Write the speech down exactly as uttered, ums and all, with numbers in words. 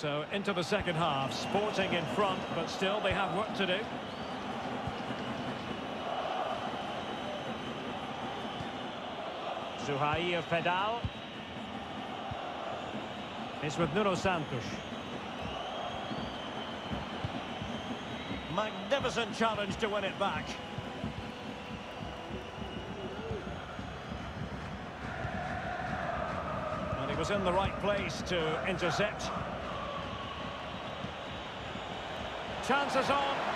So into the second half, Sporting in front, but still they have work to do. Souhair Fedal. It's with Nuno Santos. Magnificent challenge to win it back. And he was in the right place to intercept. Chances on.